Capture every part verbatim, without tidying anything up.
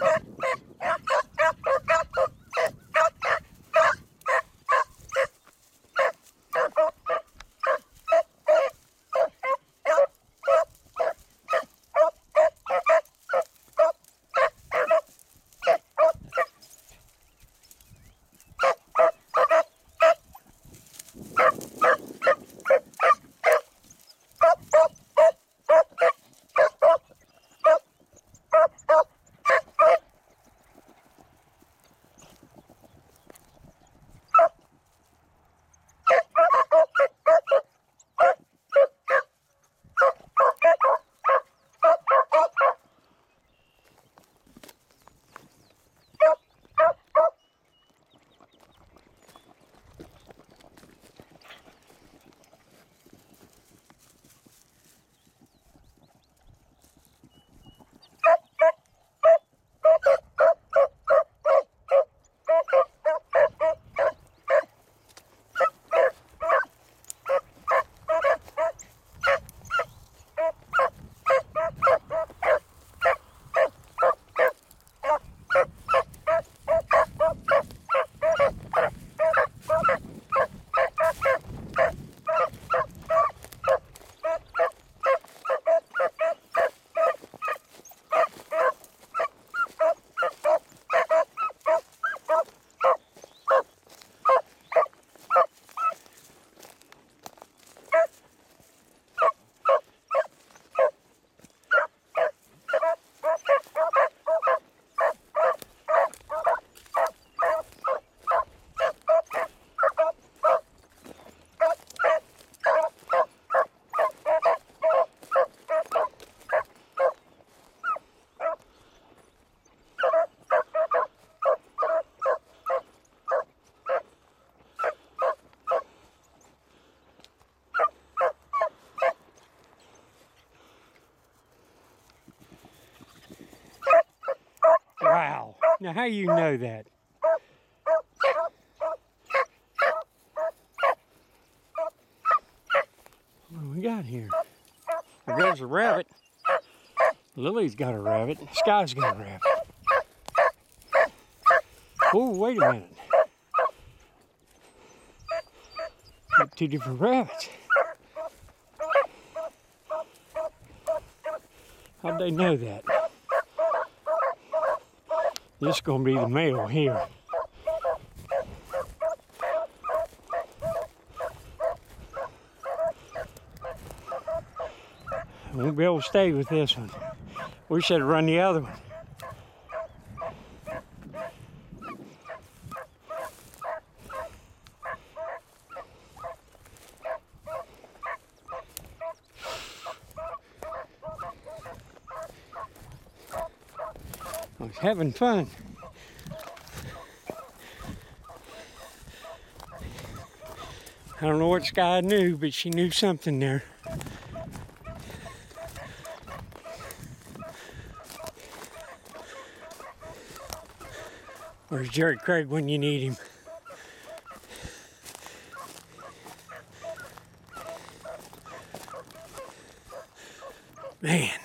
Wow. Now, how you know that? What do we got here? There goes a rabbit. Lily's got a rabbit. Sky's got a rabbit. Oh, wait a minute. Got two different rabbits. How'd they know that? This is going to be the male here. I won't be able to stay with this one. We should have run the other one. I was having fun. I don't know what Sky knew, but she knew something there. Where's Jerry Craig when you need him? Man.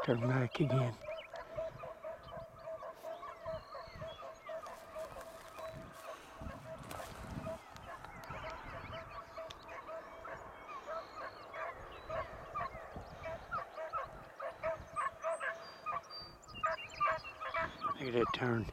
Turn back again. Look at that turn.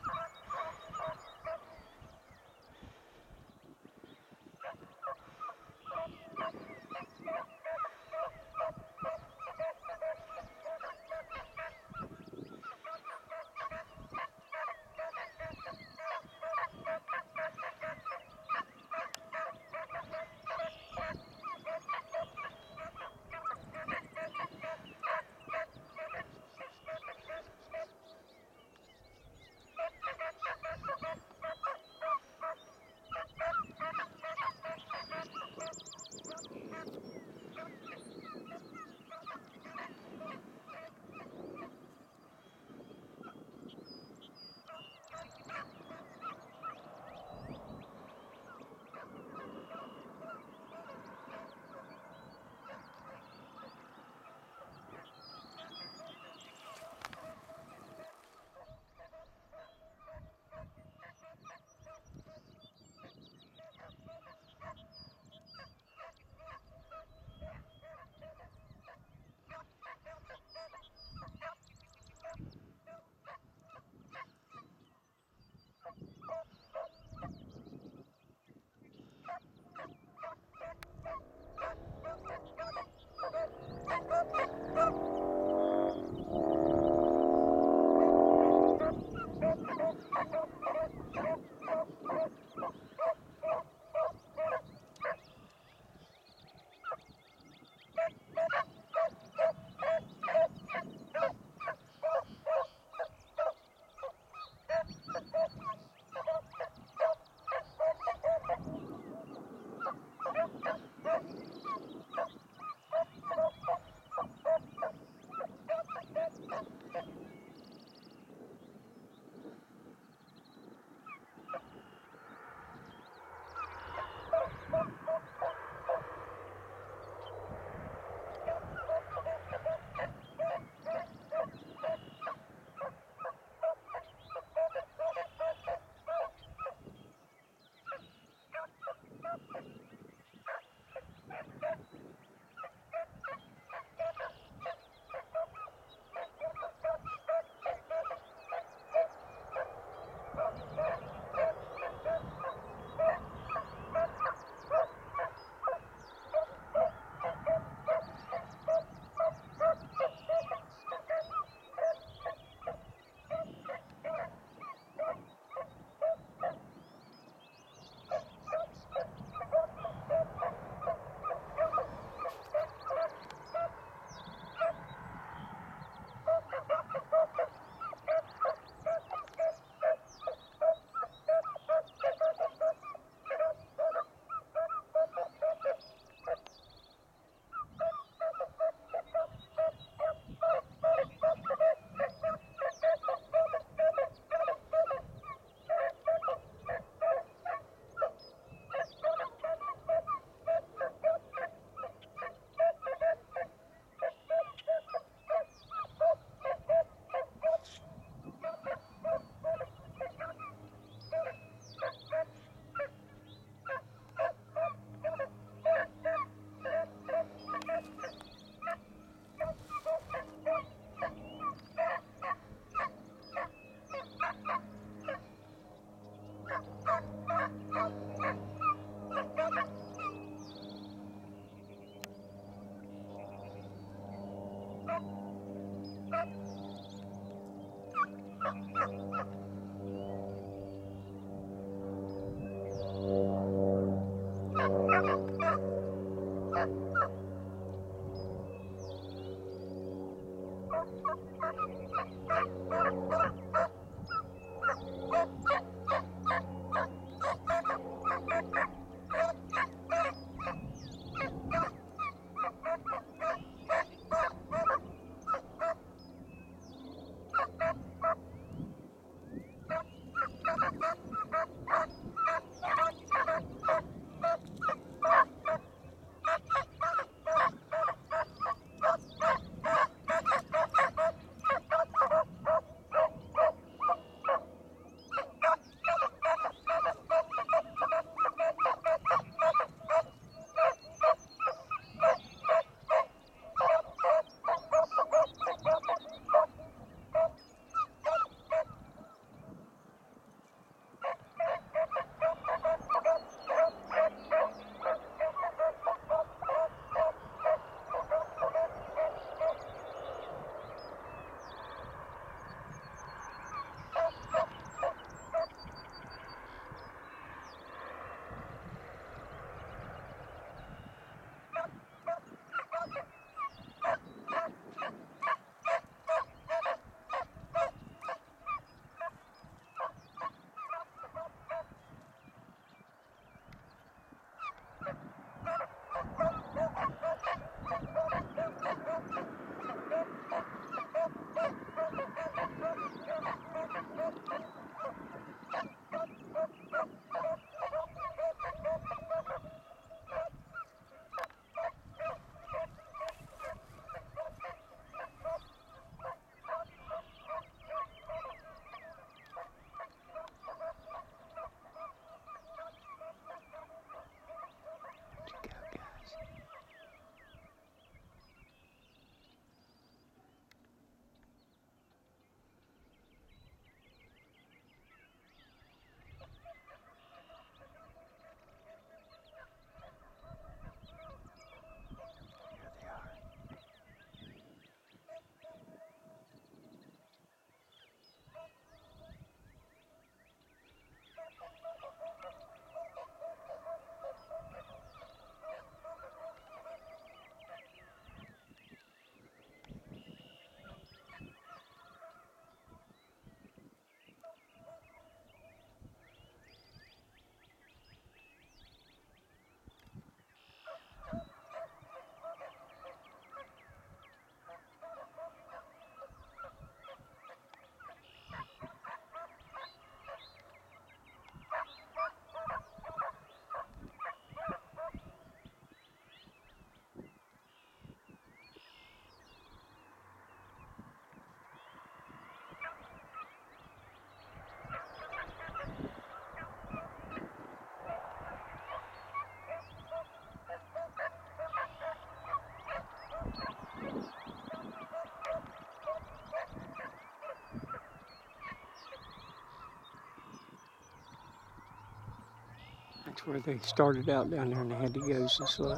That's where they started out down there and they had to go so slow.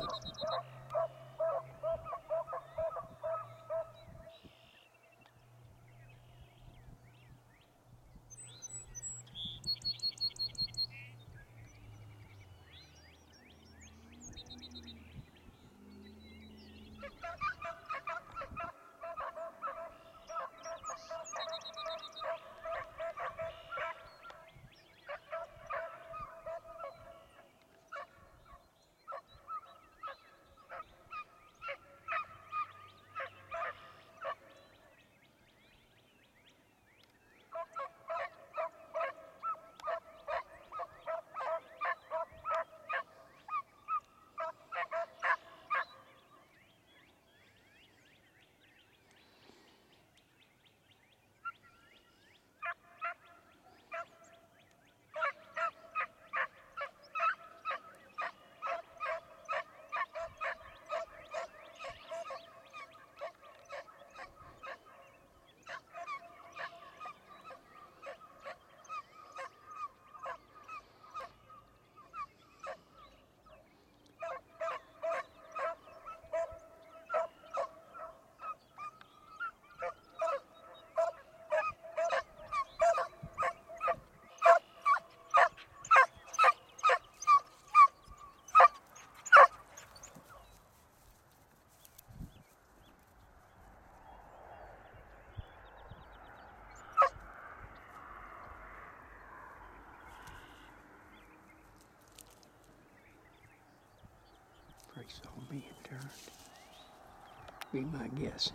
Probably saw me and turned. Be my guess.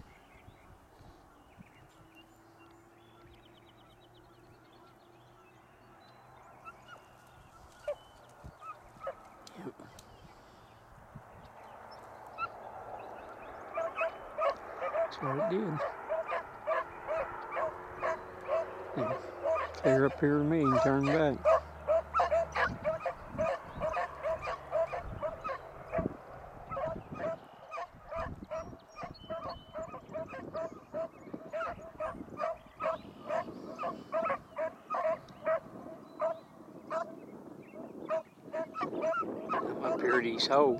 Yep. That's what it did. Yeah. Clear up here to me and turn back. I'm up here at his hole.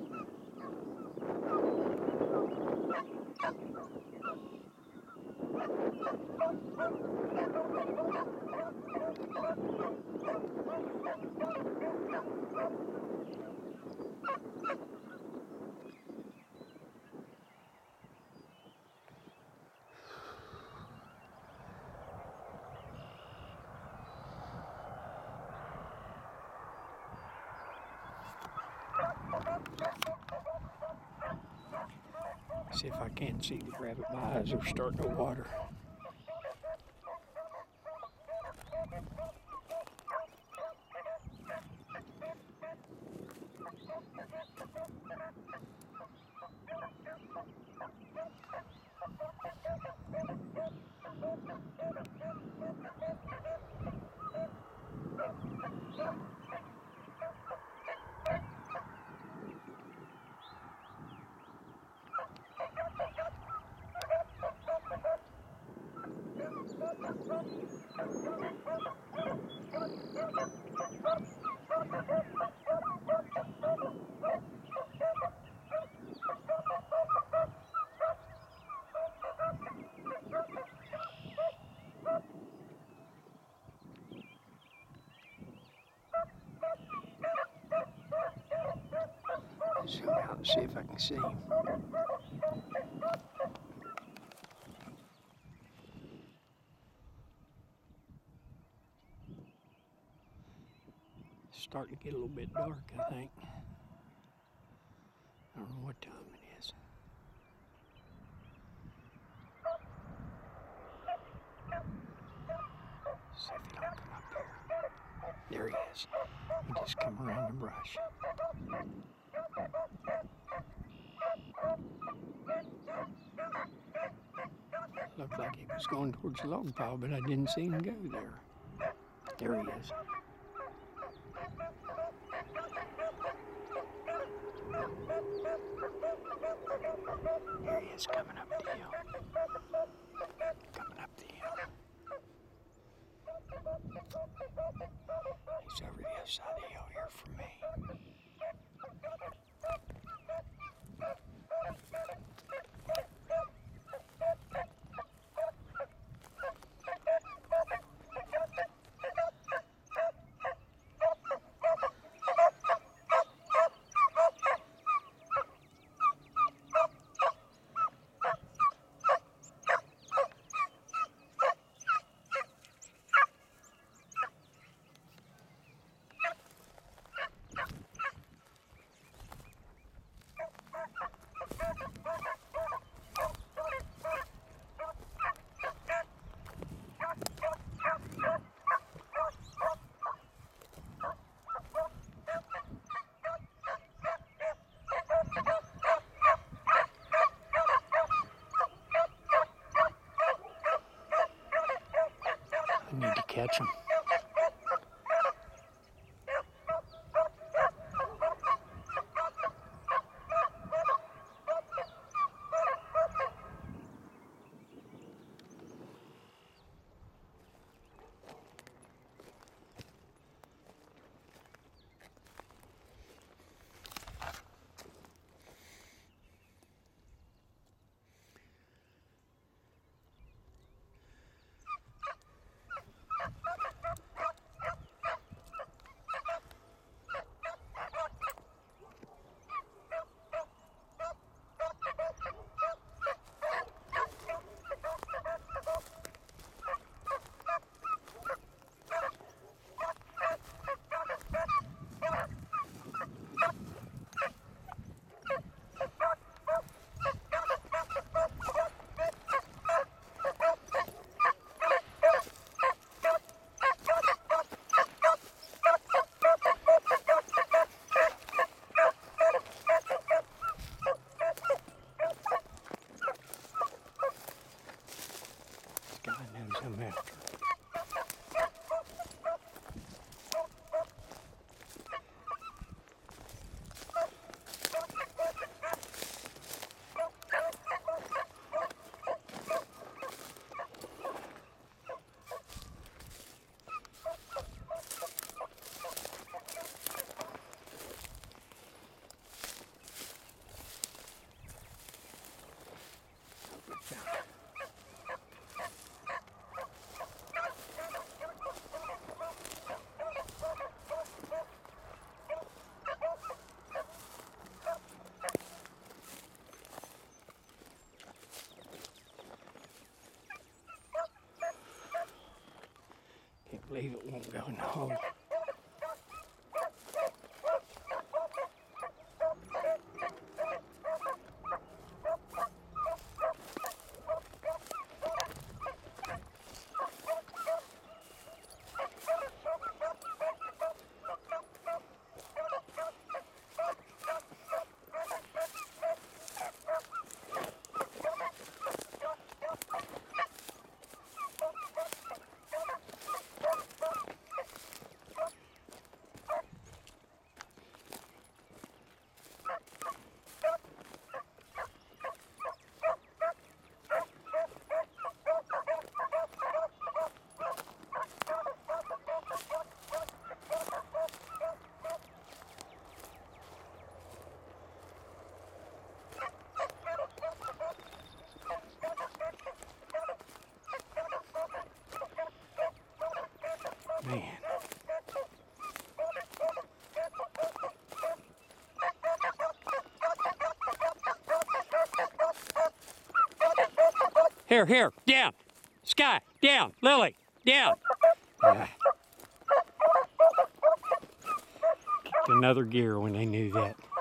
See if I can see the rabbit. My eyes are starting to water. Zoom out and see if I can see him. It's starting to get a little bit dark, I think. I don't know what time it is. See if he don't come up here. There he is. He just come around the brush. Looked like he was going towards the log pile, but I didn't see him go there. There he is. There he is, coming up the hill. Coming up the hill. He's over the other side of the hill here from me. catch them. I'm after. Can't believe it won't go in the hole. Man. Here, here, down. Sky, down. Lily, down. Ah. Kicked another gear when they knew that.